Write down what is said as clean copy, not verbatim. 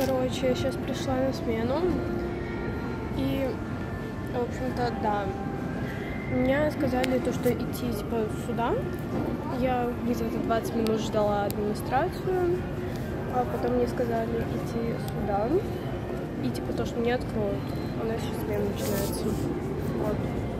Короче, я сейчас пришла на смену. И, в общем-то, да. Мне сказали то, что идти типа сюда. Я где-то 20 минут ждала администрацию. А потом мне сказали идти сюда. И типа то, что мне откроют. У нас сейчас смена начинается. Вот.